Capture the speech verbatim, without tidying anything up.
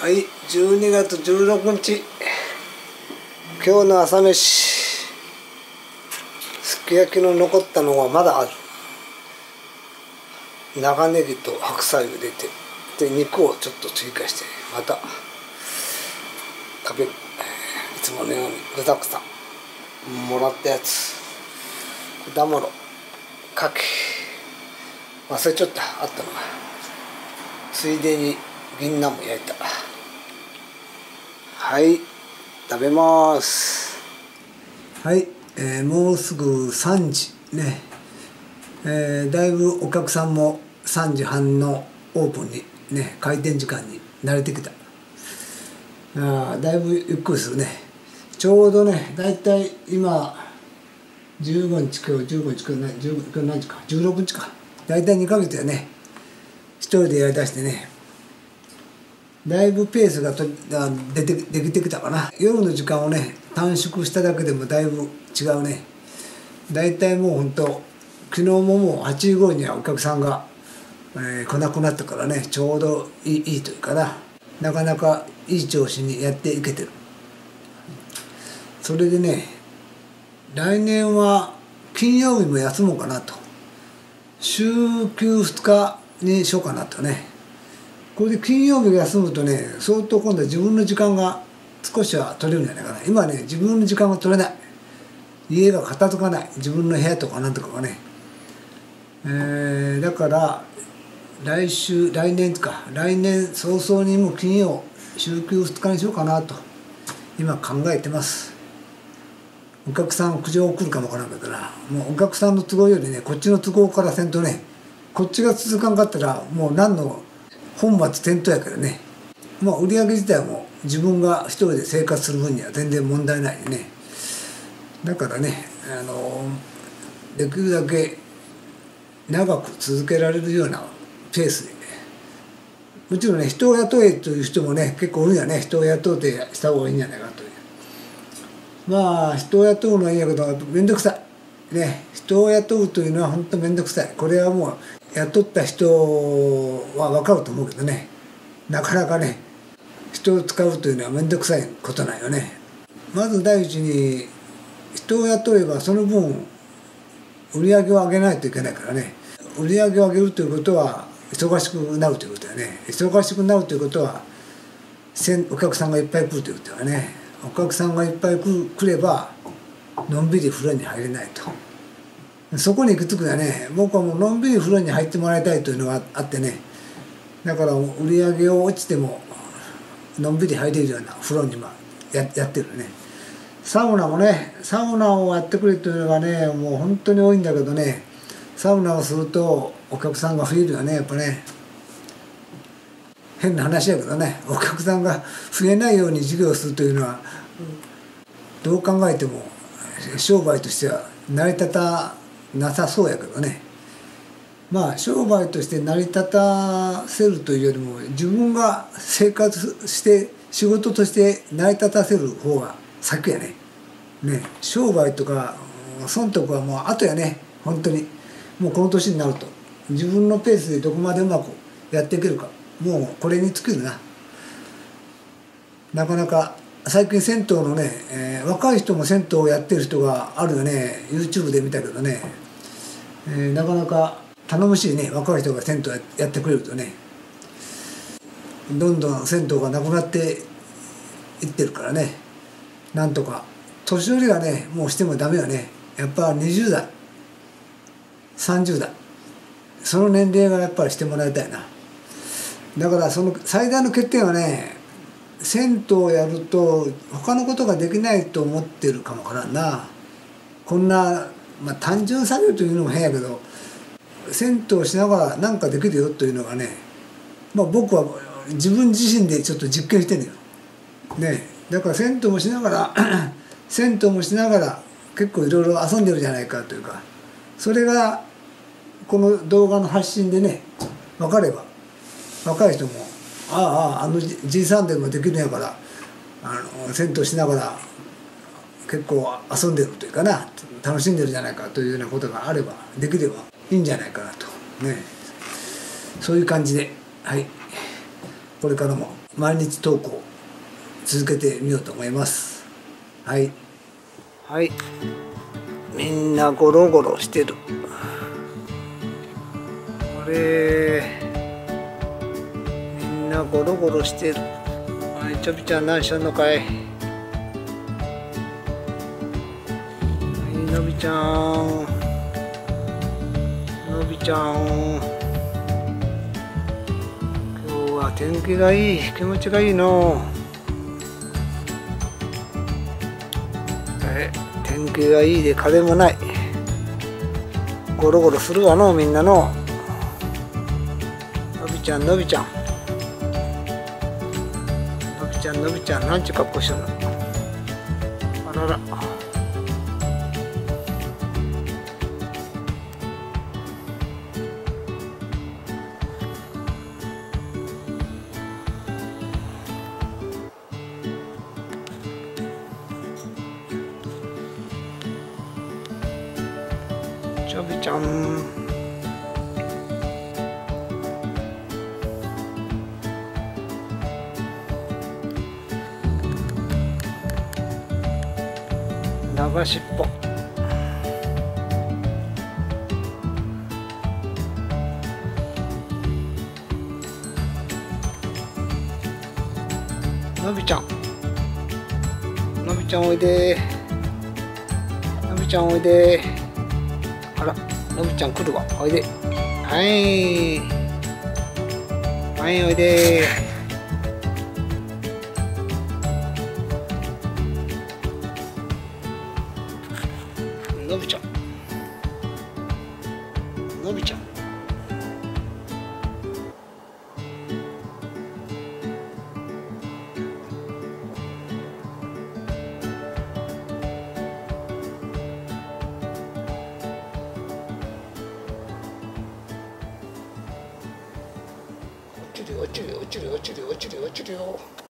はい、じゅうにがつじゅうろくにち、今日の朝飯、すき焼きの残ったのがまだある。長ネギと白菜を入れて、で肉をちょっと追加してまた食べる。いつものように具沢山もらったやつ、果物、かき、忘れちゃった、あったのが。ついでに銀杏も焼いた。はい、食べます。はい、えー、もうすぐさんじね、えー、だいぶお客さんもさんじはんのオープンにね、開店時間に慣れてきた。あだいぶゆっくりするね。ちょうどね、だいたい今じゅうごにち、今日じゅうごにち、今日じゅうご、今日何日か、じゅうろくにちか、だいたいにかげつやね、一人でやりだしてね、だいぶペースがと出てできてきたかな。夜の時間をね短縮しただけでもだいぶ違うね。だいたいもうほんと昨日ももうはちじごろにはお客さんが、えー、来なくなったからね、ちょうどいい、いいというかな、なかなかいい調子にやっていけてる。それでね、来年は金曜日も休もうかなと、週休ふつかにしようかなとね。これで金曜日が休むとね、相当今度は自分の時間が少しは取れるんじゃないかな。今ね、自分の時間が取れない、家が片付かない、自分の部屋とかなんとかがね、えー、だから来週来年か来年早々にもう金曜週休ふつかにしようかなと今考えてます。お客さん苦情来るかもわからんけどな、もうお客さんの都合よりね、こっちの都合からせんとね、こっちが続かんかったらもう何の本末転倒やけどね。まあ売り上げ自体も自分が一人で生活する分には全然問題ないね。だからね、あのできるだけ長く続けられるようなペースで、もちろんね、人を雇えという人もね結構おるんやね。人を雇うてした方がいいんじゃないかという。まあ人を雇うのはいいんやけど面倒くさいね。人を雇うというのは本当面倒くさい。これはもう雇った人は分かると思うけどね、なかなかね人を使うというのは面倒くさいことなんよね。まず第一に人を雇えばその分売り上げを上げないといけないからね。売り上げを上げるということは忙しくなるということだよね。忙しくなるということはお客さんがいっぱい来るということだよね。お客さんがいっぱい来ればのんびり風呂に入れないと。そこに行き着くのはね、僕はもうのんびり風呂に入ってもらいたいというのがあってね、だから売り上げを落ちてものんびり入れるような風呂に今 や, やってるね。サウナもね、サウナをやってくれというのがね、もう本当に多いんだけどね、サウナをするとお客さんが増えるよね、やっぱね。変な話やけどね、お客さんが増えないように事業をするというのはどう考えても商売としては成り立たなさそうやけどね。まあ商売として成り立たせるというよりも自分が生活して仕事として成り立たせる方が先やね。ね、商売とか損得はもう後やね。本当にもうこの年になると自分のペースでどこまでうまくやっていけるか、もうこれに尽きるな。なかなか最近銭湯のね、えー、若い人も銭湯をやってる人があるよね。 YouTube で見たけどね、えー、なかなか頼もしいね。若い人が銭湯やってくれるとね、どんどん銭湯がなくなっていってるからね。なんとか年寄りがねもうしてもダメよね。やっぱにじゅうだいさんじゅうだいその年齢がやっぱりしてもらいたいな。だからその最大の欠点はね、銭湯をやると他のことができないと思ってるかもからんな。こんな、まあ、単純作業というのも変やけど、銭湯をしながら何かできるよというのがね、まあ、僕は自分自身でちょっと実験してるよ、ね、だから銭湯もしながら銭湯もしながら結構いろいろ遊んでるじゃないかというか、それがこの動画の発信でね分かれば、若い人もあああああのじいさんでもできるんやから、あの銭湯しながら結構遊んでるというかな、楽しんでるじゃないかというようなことがあれば、できればいいんじゃないかなとね、そういう感じで、はい、これからも毎日投稿続けてみようと思います。はいはい、みんなゴロゴロしてる。これみんなゴロゴロしてる。はい、ちょびちゃん何しよんのかい。はい、のびちゃんのびちゃん、今日は天気がいい、気持ちがいいの。え天気がいいで風もない。ゴロゴロするわのみんなの。のびちゃんのびちゃんのびちゃんのびちゃん、なんちゅう格好してんの。あらら、ちょびちゃん。長尻尾。のびちゃんのびちゃんおいで、のびちゃんおいで。あら、のびちゃん来るわ、おいで。はいはいおいで。のびちゃんのびちゃん落ちるよ落ちるよ落ちるよ落ちるよ落ちるよ落ちるよ。